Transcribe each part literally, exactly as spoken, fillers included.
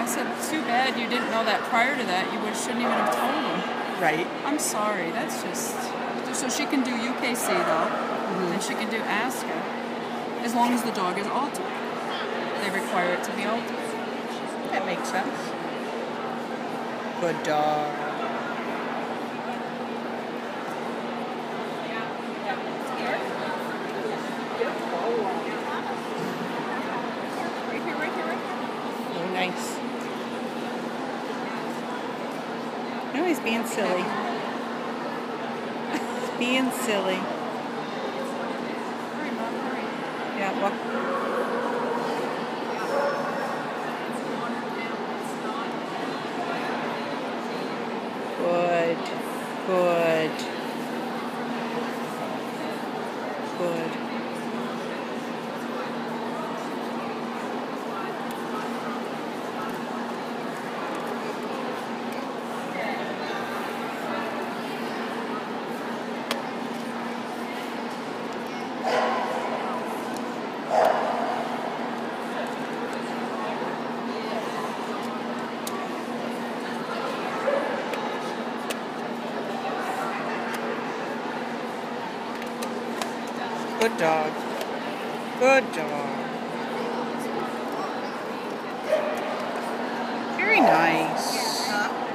said, too bad you didn't know that prior to that. You would, shouldn't even have told him. Right. I'm sorry. That's just... So she can do U K C, though. Mm-hmm. And she can do ASCA. As long as the dog is altered. They require it to be altered. That makes sense. Good dog. Right here, right here, right here. Oh, nice. No, he's being silly. He's being silly. Hurry, Mom, hurry. Yeah, well. Good. Good. Good. Good dog. Good dog. Very nice.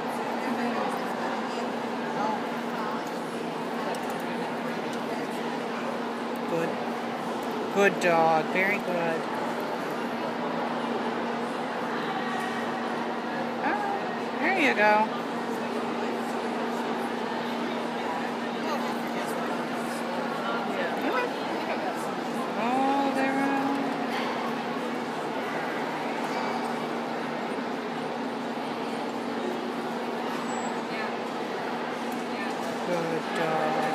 Good. Good dog. Very good. Oh, there you go. Good dog.